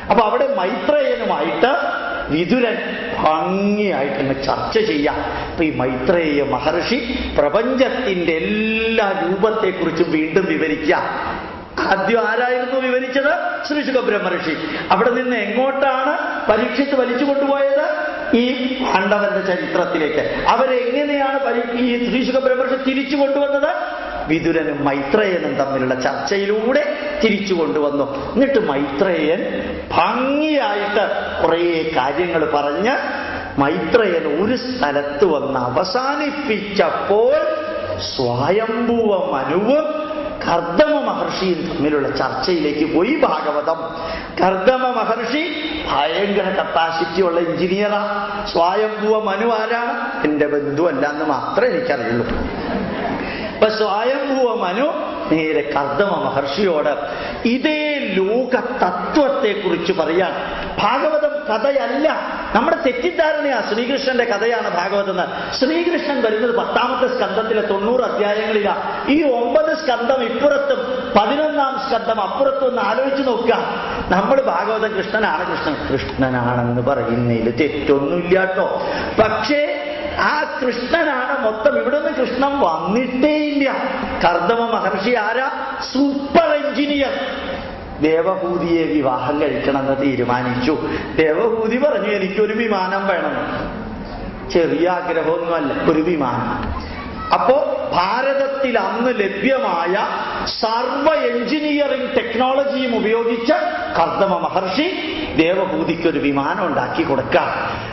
അപ്പൊ അവിടെ മൈത്രേയനുമായിട്ട് വിതുരൻ ഭംഗിയായിട്ടങ്ങ് ചർച്ച ചെയ്യാം. അപ്പൊ ഈ മൈത്രേയ മഹർഷി പ്രപഞ്ചത്തിന്റെ എല്ലാ രൂപത്തെക്കുറിച്ചും വീണ്ടും വിവരിക്കുക. ആദ്യം ആരായിരുന്നു വിവരിച്ചത്? ശ്രീശുക ബ്രഹ്മർഷി. അവിടെ നിന്ന് എങ്ങോട്ടാണ് പരീക്ഷിച്ച് വലിച്ചു കൊണ്ടുപോയത്? ഈ പാണ്ഡവന്റെ ചരിത്രത്തിലേക്ക്. അവരെങ്ങനെയാണ് ഈ ശ്രീശുക ബ്രഹ്മർഷി തിരിച്ചു കൊണ്ടുവന്നത്? വിതുരനും മൈത്രേയനും തമ്മിലുള്ള ചർച്ചയിലൂടെ തിരിച്ചു കൊണ്ടുവന്നു. എന്നിട്ട് മൈത്രേയൻ ഭംഗിയായിട്ട് കുറേ കാര്യങ്ങൾ പറഞ്ഞ് മൈത്രേയൻ ഒരു സ്ഥലത്ത് വന്ന് അവസാനിപ്പിച്ചപ്പോൾ സ്വയംഭുവ മനുവും കർദമ മഹർഷിയും തമ്മിലുള്ള ചർച്ചയിലേക്ക് പോയി ഭാഗവതം. കർദമ മഹർഷി ഭയങ്കര കപ്പാസിറ്റിയുള്ള എഞ്ചിനീയറാ. സ്വയംഭുവ മനു ആരാണ്? എന്റെ ബന്ധുവല്ല എന്ന് മാത്രമേ എനിക്കറിയുള്ളൂ. അപ്പൊ സ്വയംഭുവ മനു നേരെ കർദമ മഹർഷിയോട് ഇതേ ലോക തത്വത്തെ കുറിച്ച് പറയാൻ. ഭാഗവതം കഥയല്ല, നമ്മുടെ തെറ്റിദ്ധാരണയാ ശ്രീകൃഷ്ണന്റെ കഥയാണ് ഭാഗവതം. ശ്രീകൃഷ്ണൻ വരുന്നത് 10ാമത്തെ സ്കന്ധത്തിലെ 90 അധ്യായങ്ങളിലാ. ഈ 9 സ്കന്ധം ഇപ്പുറത്തും 11ാം സ്കന്ധം അപ്പുറത്തും ഒന്ന് ആലോചിച്ച് നോക്കുക. നമ്മൾ ഭാഗവതം കൃഷ്ണനാണെന്ന് പറയുന്നതിൽ തെറ്റൊന്നുമില്ല കേട്ടോ. പക്ഷേ ആ കൃഷ്ണനാണ് മൊത്തം. ഇവിടെ നിന്ന് കൃഷ്ണൻ വന്നിട്ടേ ഇല്ല. കർദമ മഹർഷി ആരാ? Super engineer. ദേവഹൂതിയെ വിവാഹം കഴിക്കണമെന്ന് തീരുമാനിച്ചു. ദേവഹൂതി പറഞ്ഞു എനിക്കൊരു വിമാനം വേണം. ചെറിയ ആഗ്രഹമൊന്നുമല്ല, ഒരു വിമാനം. അപ്പോ ഭാരതത്തിൽ അന്ന് ലഭ്യമായ സർവ എഞ്ചിനീയറിംഗ് ടെക്നോളജിയും ഉപയോഗിച്ച് കർദമ മഹർഷി ദേവഭൂതിക്കൊരു വിമാനം ഉണ്ടാക്കി കൊടുക്കാം.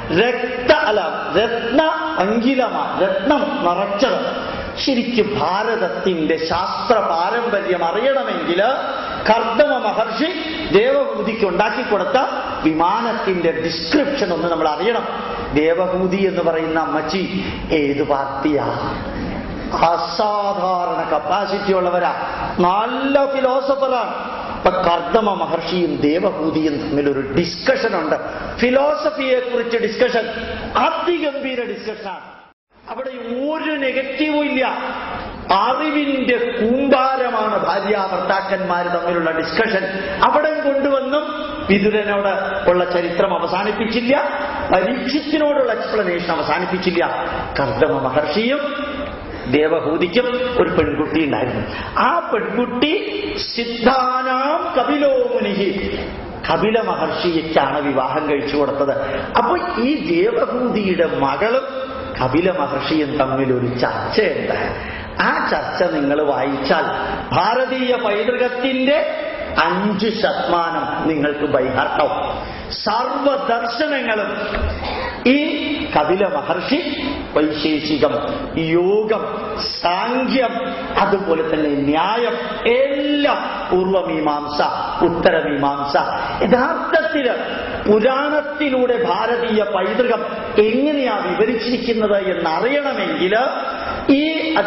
രത്ന അങ്കിലമാണ്, രത്നം നിറച്ചത്. ശരിക്കും ഭാരതത്തിന്റെ ശാസ്ത്ര പാരമ്പര്യം അറിയണമെങ്കിൽ കർദമ മഹർഷി ദേവഭൂതിക്ക് ഉണ്ടാക്കി കൊടുത്ത വിമാനത്തിന്റെ ഡിസ്ക്രിപ്ഷൻ ഒന്ന് നമ്മൾ അറിയണം. ദേവഭൂതി എന്ന് പറയുന്ന അമ്മച്ചി ഏത് പാർട്ടിയാ? അസാധാരണ കപ്പാസിറ്റി ഉള്ളവരാ, നല്ല ഫിലോസഫറാണ്. അപ്പൊ കർദമ മഹർഷിയും ദേവഭൂതിയും തമ്മിലൊരു ഡിസ്കഷൻ ഉണ്ട്. ഫിലോസഫിയെ കുറിച്ച് ഡിസ്കഷൻ, അതിഗംഭീര ഡിസ്കഷനാണ്. അവിടെ ഒരു നെഗറ്റീവും ഇല്ല. അറിവിന്റെ കൂമ്പാരമാണ് ഭാര്യാഭർത്താക്കന്മാർ തമ്മിലുള്ള ഡിസ്കഷൻ. അവിടെ കൊണ്ടുവന്നും വിതുരനോട് ഉള്ള ചരിത്രം അവസാനിപ്പിച്ചില്ല, പരീക്ഷത്തിനോടുള്ള എക്സ്പ്ലനേഷൻ അവസാനിപ്പിച്ചില്ല. കർദമ മഹർഷിയും ദേവഹൂതിക്കും ഒരു പെൺകുട്ടി ഉണ്ടായിരുന്നു. ആ പെൺകുട്ടി സിദ്ധാനാം കപിലോ മുനിഹി, കപില മഹർഷിക്കാണ് വിവാഹം കഴിച്ചു കൊടുത്തത്. അപ്പൊ ഈ ദേവഹൂതിയുടെ മകളും കപില മഹർഷിയും തമ്മിലൊരു ചർച്ചയുണ്ട്. ആ ചർച്ച നിങ്ങൾ വായിച്ചാൽ ഭാരതീയ പൈതൃകത്തിന്റെ 5% നിങ്ങൾക്ക് ബൈഹാർട്ടാവും. സർവദർശനങ്ങളും ഈ കപില മഹർഷി വൈശേഷികം, യോഗം, സാഖ്യം, അതുപോലെ തന്നെ ന്യായം, എല്ലാം പൂർവമീമാംസ, ഉത്തരമീമാംസ. യഥാർത്ഥത്തില് പുരാണത്തിലൂടെ ഭാരതീയ പൈതൃകം എങ്ങനെയാ വിവരിച്ചിരിക്കുന്നത് എന്നറിയണമെങ്കിൽ ഈ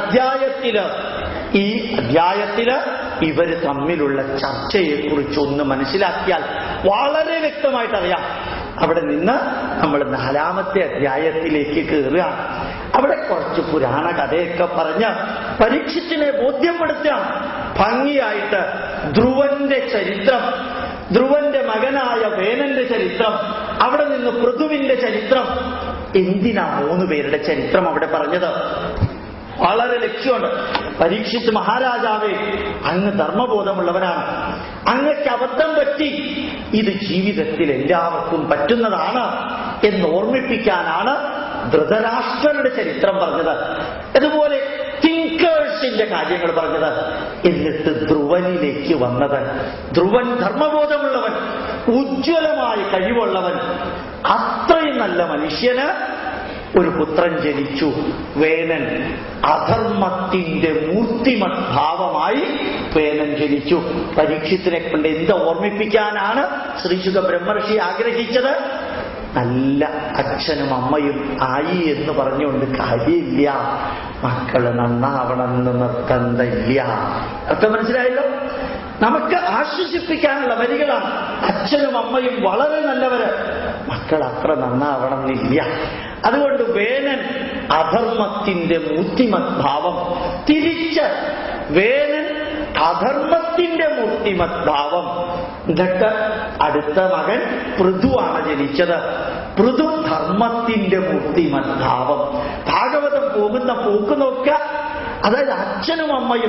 അധ്യായത്തില് ഇവർ തമ്മിലുള്ള ചർച്ചയെക്കുറിച്ച് ഒന്ന് മനസ്സിലാക്കിയാൽ വളരെ വ്യക്തമായിട്ട് അറിയാം. അവിടെ നിന്ന് നമ്മൾ 4ാമത്തെ അധ്യായത്തിലേക്ക് കയറുക. അവിടെ കുറച്ച് പുരാണ കഥയൊക്കെ പറഞ്ഞ് പരീക്ഷത്തിനെ ബോധ്യപ്പെടുത്താം ഭംഗിയായിട്ട്. ധ്രുവന്റെ ചരിത്രം, ധ്രുവന്റെ മകനായ വേനന്റെ ചരിത്രം, അവിടെ നിന്ന് പൃഥുവിന്റെ ചരിത്രം. എന്തിനാ 3 പേരുടെ ചരിത്രം അവിടെ പറഞ്ഞത്? വളരെ ലക്ഷ്യമുണ്ട്. പരീക്ഷിച്ച് മഹാരാജാവേ, അങ്ങ് ധർമ്മബോധമുള്ളവനാണ്, അങ്ങക്ക് അബദ്ധം പറ്റി, ഇത് ജീവിതത്തിൽ എല്ലാവർക്കും പറ്റുന്നതാണ് എന്ന് ഓർമ്മിപ്പിക്കാനാണ് ധൃതരാഷ്ട്രരുടെ ചരിത്രം പറഞ്ഞത്. അതുപോലെ തിങ്കേഴ്സിന്റെ കാര്യങ്ങൾ പറഞ്ഞത്. എന്നിട്ട് ധ്രുവനിലേക്ക് വന്നത്. ധ്രുവൻ ധർമ്മബോധമുള്ളവൻ, ഉജ്ജ്വലമായ കഴിവുള്ളവൻ, അത്രയും നല്ല മനുഷ്യന് ഒരു പുത്രൻ ജനിച്ചു, വേനൻ. അധർമ്മത്തിന്റെ മൂർത്തിമത് ഭാവമായി വേനൻ ജനിച്ചു. പരീക്ഷത്തിനെ കൊണ്ട് എന്ത് ഓർമ്മിപ്പിക്കാനാണ് ശ്രീശുക ബ്രഹ്മർഷി ആഗ്രഹിച്ചത്? നല്ല അച്ഛനും അമ്മയും ആയി എന്ന് പറഞ്ഞുകൊണ്ട് കാര്യമില്ല, മക്കള് നന്നാവണമെന്ന് നിർബന്ധമില്ല. അർത്ഥം മനസ്സിലായല്ലോ? നമുക്ക് ആശ്വസിപ്പിക്കാനുള്ള വരികളാണ്. അച്ഛനും അമ്മയും വളരെ നല്ലവര്, മക്കൾ അത്ര നന്നാവണമെന്നില്ല. അതുകൊണ്ട് വേനൻ അധർമ്മത്തിന്റെ മൂർത്തിമത് ഭാവം. തിരിച്ച് വേനൻ അധർമ്മത്തിന്റെ മൂർത്തിമദ്ഭാവം. എന്നിട്ട് അടുത്ത മകൻ പൃഥുവാണ് ജനിച്ചത്. പൃഥു ധർമ്മത്തിന്റെ മൂർത്തിമദ്ഭാവം. ഭാഗവതം പോകുന്ന പോക്ക് നോക്ക. അതായത് അച്ഛനും അമ്മയും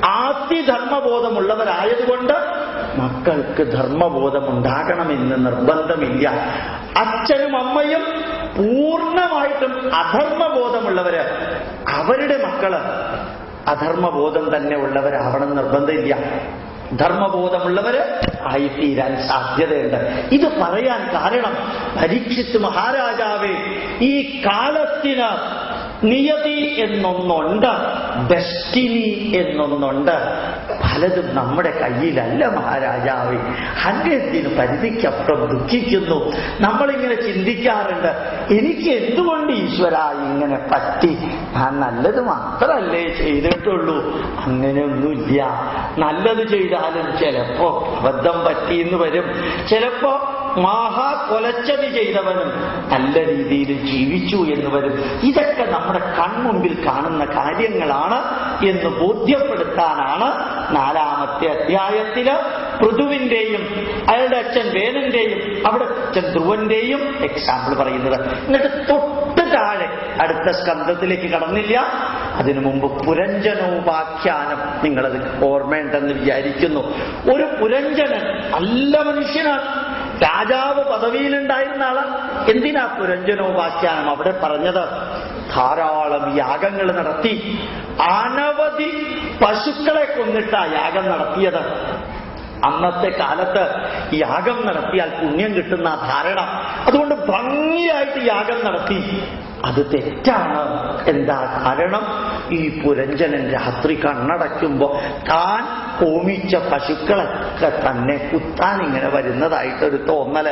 ആസ്തിധർമ്മബോധമുള്ളവരായതുകൊണ്ട് മക്കൾക്ക് ധർമ്മബോധമുണ്ടാകണമെന്ന് നിർബന്ധമില്ല. അച്ഛനും അമ്മയും പൂർണ്ണമായിട്ടും അധർമ്മബോധമുള്ളവര്, അവരുടെ മക്കള് അധർമ്മബോധം തന്നെ ഉള്ളവരാവണം നിർബന്ധമില്ല. ധർമ്മബോധമുള്ളവര് ആയിത്തീരാൻ സാധ്യതയുണ്ട്. ഇത് പറയാൻ കാരണം പരീക്ഷിത്ത് മഹാരാജാവേ, ഈ കാലത്തിന് നിയതി എന്നൊന്നുണ്ട്, ഡെസ്റ്റിനി എന്നൊന്നുണ്ട്. പലതും നമ്മുടെ കയ്യിലല്ല മഹാരാജാവേ. അങ്ങേത്തിന് പരിധിക്കപ്പുറം ദുഃഖിക്കുന്നു. നമ്മളിങ്ങനെ ചിന്തിക്കാറുണ്ട്, എനിക്ക് എന്തുകൊണ്ട് ഈശ്വര ഇങ്ങനെ പറ്റി? ഞാൻ നല്ലത് മാത്രമല്ലേ ചെയ്തിട്ടുള്ളൂ. അങ്ങനെയൊന്നുമില്ല. നല്ലത് ചെയ്താലും ചിലപ്പോ അബദ്ധം പറ്റിയെന്ന് വരും. ചിലപ്പോ കൊലച്ചതി ചെയ്തവനും നല്ല രീതിയിൽ ജീവിച്ചു എന്ന് വരും. ഇതൊക്കെ നമ്മുടെ കൺമുമ്പിൽ കാണുന്ന കാര്യങ്ങളാണ് എന്ന് ബോധ്യപ്പെടുത്താനാണ് 4-ാമത്തെ അധ്യായത്തില് പൃഥുവിന്റെയും അയാളുടെ അച്ഛൻ വേനന്റെയും അവിടെ അച്ഛൻ ധ്രുവന്റെയും എക്സാമ്പിൾ പറയുന്നത്. എന്നിട്ട് തൊട്ട് താഴെ അടുത്ത സ്കന്ധത്തിലേക്ക് കടന്നില്ല. അതിനു മുമ്പ് പുരഞ്ജനോപാഖ്യാനം നിങ്ങളത് ഓർമ്മയുണ്ടെന്ന് വിചാരിക്കുന്നു. ഒരു പുരഞ്ജനൻ നല്ല മനുഷ്യനാണ്, രാജാവ് പദവിയിലുണ്ടായിരുന്ന ആള്. എന്തിനാ പുരഞ്ജനോപാഖ്യാനം അവിടെ പറഞ്ഞത്? ധാരാളം യാഗങ്ങൾ നടത്തി, അനവധി പശുക്കളെ കൊന്നിട്ടാ യാഗം നടത്തിയത്. അന്നത്തെ കാലത്ത് യാഗം നടത്തിയാൽ പുണ്യം കിട്ടുന്ന ധാരണ. അതുകൊണ്ട് ഭംഗിയായിട്ട് യാഗം നടത്തി. അത് തെറ്റാണ്. എന്താ കാരണം? ഈ പുരഞ്ജനൻ രാത്രി കണ്ണടയ്ക്കുമ്പോ താൻ ഹോമിച്ച പശുക്കളൊക്കെ തന്നെ കുത്താൻ ഇങ്ങനെ വരുന്നതായിട്ടൊരു തോന്നല്.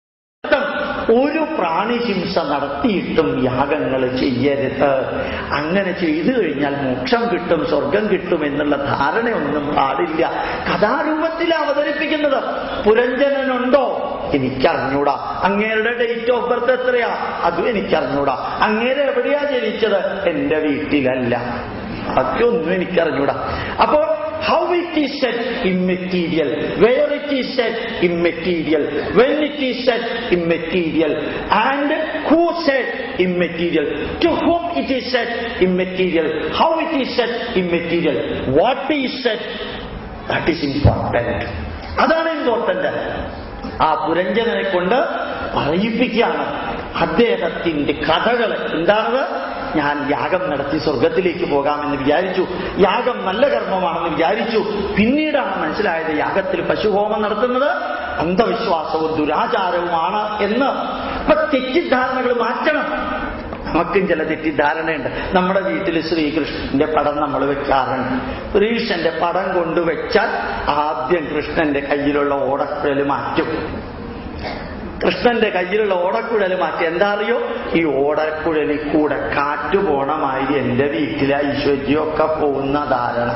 ഒരു പ്രാണിഹിംസ നടത്തിയിട്ടും യാഗങ്ങൾ ചെയ്യരുത്. അങ്ങനെ ചെയ്തു കഴിഞ്ഞാൽ മോക്ഷം കിട്ടും, സ്വർഗം കിട്ടും എന്നുള്ള ധാരണയൊന്നും പാടില്ല. കഥാരൂപത്തിൽ അവതരിപ്പിക്കുന്നത്. പുരഞ്ജനനുണ്ടോ? എനിക്കറിഞ്ഞൂടാ. അങ്ങേരുടെ ഡേറ്റ് ഓഫ് ബർത്ത് എത്രയാ? അതും എനിക്കറിഞ്ഞൂടാ. അങ്ങേരെ എവിടെയാ ജനിച്ചത്? എന്റെ വീട്ടിലല്ല. ബാക്കിയൊന്നും എനിക്കറിഞ്ഞൂടാ. അപ്പോ how it is said immaterial, where it is said immaterial, when it is said immaterial, and who said immaterial, to whom it is said immaterial, how it is said immaterial, what is said, that is important. അതാണ് important. ആ പുരഞ്ജനനെ കൊണ്ട് പറയിപ്പിക്കുകയാണ് അദ്ദേഹത്തിന്റെ കഥകള്. എന്താണത്? ഞാൻ യാഗം നടത്തി സ്വർഗത്തിലേക്ക് പോകാമെന്ന് വിചാരിച്ചു. യാഗം നല്ല കർമ്മമാണെന്ന് വിചാരിച്ചു. പിന്നീടാണ് മനസ്സിലായത് യാഗത്തിൽ പശുഹോമം നടത്തുന്നത് അന്ധവിശ്വാസവും ദുരാചാരവുമാണ് എന്ന്. അപ്പൊ തെറ്റിദ്ധാരണകൾ മാറ്റണം. നമുക്കും ചില തെറ്റിദ്ധാരണയുണ്ട്. നമ്മുടെ വീട്ടിൽ ശ്രീകൃഷ്ണന്റെ പടം നമ്മൾ വെക്കാറുണ്ട്. ശ്രീകൃഷ്ണന്റെ പടം കൊണ്ടുവച്ചാൽ ആദ്യം കൃഷ്ണന്റെ കയ്യിലുള്ള ഓടക്കുഴൽ മാറ്റും. കൃഷ്ണന്റെ കയ്യിലുള്ള ഓടക്കുഴൽ മാറ്റി. എന്താ അറിയോ? ഈ ഓടക്കുഴലിൽ കൂടെ കാറ്റു പോണമായി എന്റെ വീട്ടിലെ ഐശ്വര്യമൊക്കെ പോകുന്ന ധാരണ.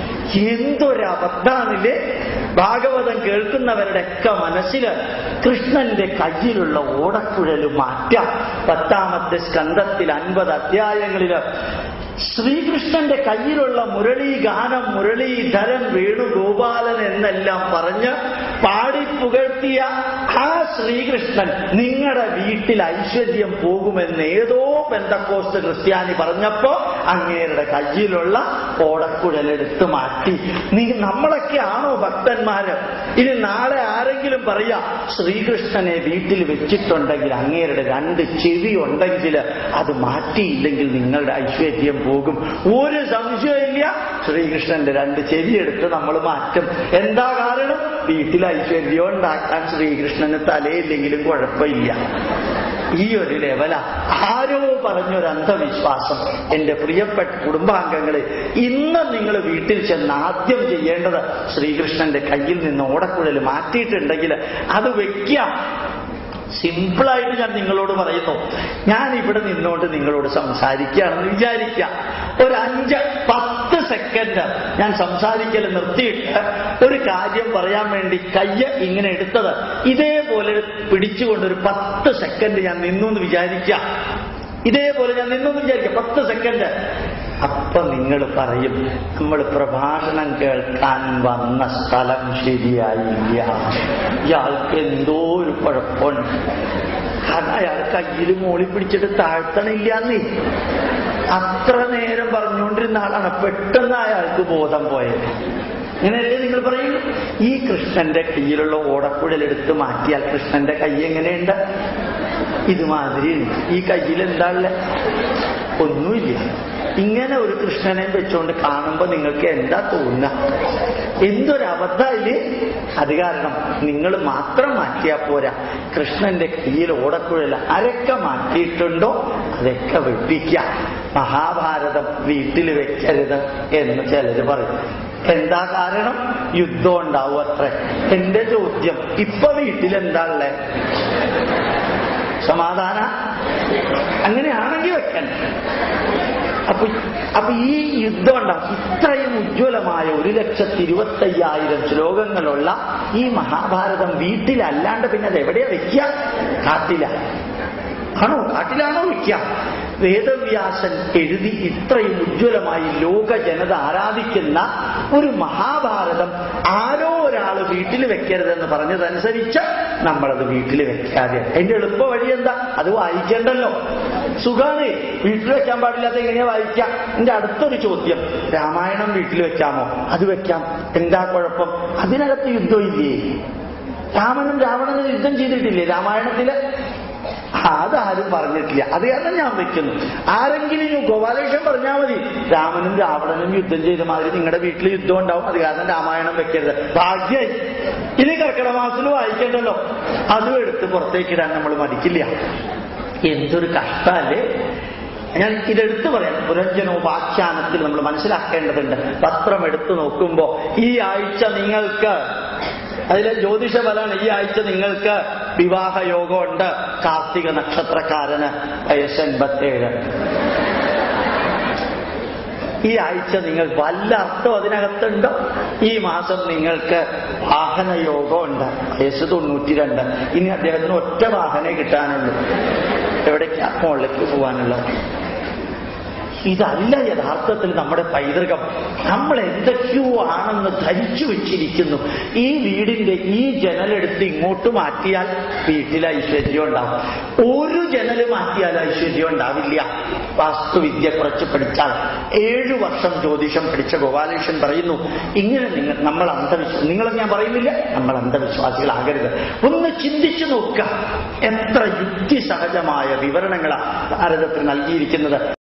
എന്തൊരബദ്ധാണില്ലേ? ഭാഗവതം കേൾക്കുന്നവരുടെയൊക്കെ മനസ്സില് കൃഷ്ണന്റെ കയ്യിലുള്ള ഓടക്കുഴൽ മാറ്റാം. 10-ാമത്തെ സ്കന്ധത്തിൽ 50 അധ്യായങ്ങളില് ശ്രീകൃഷ്ണന്റെ കയ്യിലുള്ള മുരളീഗാനം, മുരളീധരൻ, വേണുഗോപാലൻ എന്നെല്ലാം പറഞ്ഞ് പാടിപ്പുകഴ്ത്തിയ ആ ശ്രീകൃഷ്ണൻ നിങ്ങളുടെ വീട്ടിൽ ഐശ്വര്യം പോകുമെന്ന് ഏതോ പെന്തക്കോസ്ത് ക്രിസ്ത്യാനി പറഞ്ഞപ്പോ അങ്ങേരുടെ കയ്യിലുള്ള ഓടക്കുഴലെടുത്ത് മാറ്റി. നമ്മളൊക്കെ ആണോ ഭക്തന്മാര്? ഇനി നാളെ ആരെങ്കിലും പറയാ ശ്രീകൃഷ്ണനെ വീട്ടിൽ വെച്ചിട്ടുണ്ടെങ്കിൽ അങ്ങേരുടെ 2 ചെവി ഉണ്ടെങ്കിൽ അത് മാറ്റിയില്ലെങ്കിൽ നിങ്ങളുടെ ഐശ്വര്യം പോകും. ഒരു സംശയമില്ല, ശ്രീകൃഷ്ണന്റെ 2 ചെവി എടുത്ത് നമ്മൾ മാറ്റും. എന്താ കാരണം? വീട്ടിൽ ഐശ്വര്യം ഉണ്ടാക്കാൻ ശ്രീകൃഷ്ണന് തലയില്ലെങ്കിലും കുഴപ്പമില്ല. ഈ ഒരു ലെവല ആരോ പറഞ്ഞൊരു അന്ധവിശ്വാസം. എന്റെ പ്രിയപ്പെട്ട കുടുംബാംഗങ്ങളെ, ഇന്ന് നിങ്ങൾ വീട്ടിൽ ചെന്ന് ആദ്യം ചെയ്യേണ്ടത് ശ്രീകൃഷ്ണന്റെ കയ്യിൽ നിന്ന് ഓടക്കുഴൽ മാറ്റിയിട്ടുണ്ടെങ്കിൽ അത് വെക്കാം. സിമ്പിളായിട്ട് ഞാൻ നിങ്ങളോട് പറയുന്നു. ഞാൻ ഇവിടെ നിന്നോണ്ട് നിങ്ങളോട് സംസാരിക്കുകയാണെന്ന് വിചാരിക്കാം. ഒരു 5-10 സെക്കൻഡ് ഞാൻ സംസാരിക്കൽ നിർത്തിയിട്ട് ഒരു കാര്യം പറയാൻ വേണ്ടി കയ്യ് ഇങ്ങനെ എടുത്തത് ഇതേപോലെ പിടിച്ചുകൊണ്ടൊരു 10 സെക്കൻഡ് ഞാൻ നിന്നു എന്ന് വിചാരിക്കാം. ഇതേപോലെ ഞാൻ നിന്നു എന്ന് വിചാരിക്കാം. 10 സെക്കൻഡ് അപ്പൊ നിങ്ങൾ പറയും, നമ്മൾ പ്രഭാഷണം കേൾക്കാൻ വന്ന സ്ഥലം ശരിയായില്ല, ഇയാൾക്ക് എന്തോ ഒരു കുഴപ്പമുണ്ട്. കാരണം അയാൾ കയ്യിൽ മോളി പിടിച്ചിട്ട് താഴ്ത്തണില്ലാന്നേ. അത്ര നേരം പറഞ്ഞുകൊണ്ടിരുന്ന ആളാണ്, പെട്ടെന്ന് അയാൾക്ക് ബോധം പോയത്. ഇങ്ങനെയല്ലേ നിങ്ങൾ പറയും? ഈ കൃഷ്ണന്റെ കയ്യിലുള്ള ഓടക്കുഴലെടുത്ത് മാറ്റിയാൽ കൃഷ്ണന്റെ കൈ എങ്ങനെയുണ്ട്? ഇതുമാതിരി. ഈ കയ്യിൽ എന്താ ഉള്ളത്? ഒന്നുമില്ല. ഇങ്ങനെ ഒരു കൃഷ്ണനെ വെച്ചുകൊണ്ട് കാണുമ്പോ നിങ്ങൾക്ക് എന്താ തോന്നുക? എന്തൊരബദ്ധയില്. അത് കാരണം നിങ്ങൾ മാത്രം മാറ്റിയാൽ പോരാ, കൃഷ്ണന്റെ കയ്യിൽ ഓടക്കുഴൽ അരക്ക മാറ്റിയിട്ടുണ്ടോ അതൊക്കെ വെപ്പിക്കുക. മഹാഭാരതം വീട്ടിൽ വെക്കരുത് എന്ന് ചിലര് പറയും. എന്താ കാരണം? യുദ്ധം ഉണ്ടാവും അത്രേ. എന്റെ ചോദ്യം, ഇപ്പൊ വീട്ടിലെന്താ ഉള്ളേ? സമാധാന? അങ്ങനെയാണെങ്കിൽ വെക്കണ്ട. അപ്പൊ ഈ യുദ്ധം ഉണ്ടാവും. ഇത്രയും ഉജ്ജ്വലമായ 1,25,000 ശ്ലോകങ്ങളുള്ള ഈ മഹാഭാരതം വീട്ടിലല്ലാണ്ട് പിന്നെ അത് എവിടെയാ വെക്കുക? കാട്ടില ആണോ? കാട്ടിലാണോ വെക്കുക? വേദവ്യാസൻ എഴുതി ഇത്രയും ഉജ്ജ്വലമായി ലോക ജനത ആരാധിക്കുന്ന ഒരു മഹാഭാരതം ആരോ ഒരാൾ വീട്ടിൽ വെക്കരുതെന്ന് പറഞ്ഞതനുസരിച്ച് നമ്മളത് വീട്ടിൽ വെക്കാതെ. അതിന്റെ എളുപ്പ വഴി എന്താ? അത് വായിക്കണ്ടല്ലോ, സുഖാണ്. വീട്ടിൽ വെക്കാൻ പാടില്ലാത്ത എങ്ങനെയാ വായിക്കാം? എന്റെ അടുത്തൊരു ചോദ്യം, രാമായണം വീട്ടിൽ വെക്കാമോ? അത് വെക്കാം. എന്താ കുഴപ്പം? അതിനകത്ത് യുദ്ധമില്ലേ? രാമനും രാവണനും യുദ്ധം ചെയ്തിട്ടില്ലേ രാമായണത്തില്? അതാരും പറഞ്ഞിട്ടില്ല. അത് കാരണം ഞാൻ വെക്കുന്നു. ആരെങ്കിലും ഗോപാലകൃഷ്ണൻ പറഞ്ഞാൽ മതി, രാമനും രാവണനും യുദ്ധം ചെയ്ത മാതിരി നിങ്ങളുടെ വീട്ടിൽ യുദ്ധം ഉണ്ടാവും, അത് കാരണം രാമായണം വെക്കരുത്. ഭാഗ്യായി. ഇനി കർക്കിടക മാസത്തിൽ വായിക്കണ്ടല്ലോ. അതും എടുത്ത് പുറത്തേക്കിടാൻ നമ്മൾ മടിക്കില്ല. എന്തൊരു കഷ്ടല്ലേ. ഞാൻ ഇതെടുത്തു പറയാം. പുരഞ്ജനോപാഖ്യാനത്തിൽ നമ്മൾ മനസ്സിലാക്കേണ്ടതുണ്ട്. പത്രം എടുത്തു നോക്കുമ്പോ ഈ ആഴ്ച നിങ്ങൾക്ക്, അതിലെ ജ്യോതിഷ ഫലമാണ്, ഈ ആഴ്ച നിങ്ങൾക്ക് വിവാഹയോഗമുണ്ട്. കാർത്തിക നക്ഷത്രക്കാരന് വയസ്സ് 87. ഈ ആഴ്ച നിങ്ങൾ വല്ല അർത്ഥം അതിനകത്തുണ്ടോ? ഈ മാസം നിങ്ങൾക്ക് വാഹനയോഗമുണ്ട്. വയസ്സ് 92. ഇനി അദ്ദേഹത്തിന് ഒറ്റ വാഹനേ കിട്ടാനുള്ളൂ. എവിടേക്കാ? മുകളിലേക്ക് പോകാനുള്ളത്. ഇതല്ല യഥാർത്ഥത്തിൽ നമ്മുടെ പൈതൃകം. നമ്മൾ എന്തൊക്കെയോ ആണെന്ന് ധരിച്ചു വെച്ചിരിക്കുന്നു. ഈ വീടിന്റെ ഈ ജനലെടുത്ത് ഇങ്ങോട്ട് മാറ്റിയാൽ വീട്ടിൽ ഐശ്വര്യം ഉണ്ടാവും. ഒരു ജനല് മാറ്റിയാൽ ഐശ്വര്യം ഉണ്ടാവില്ല. വാസ്തുവിദ്യ കുറച്ച് പഠിച്ചാൽ 7 വർഷം ജ്യോതിഷം പഠിച്ച ഗോപാലകൃഷ്ണൻ പറയുന്നു, ഇങ്ങനെ നമ്മൾ നിങ്ങളെ ഞാൻ പറയുന്നില്ല, നമ്മൾ അന്ധവിശ്വാസികളാകരുത്. ഒന്ന് ചിന്തിച്ചു നോക്കുക, എത്ര യുക്തിസഹജമായ വിവരണങ്ങളാണ് ഭാരതത്തിൽ നൽകിയിരിക്കുന്നത്.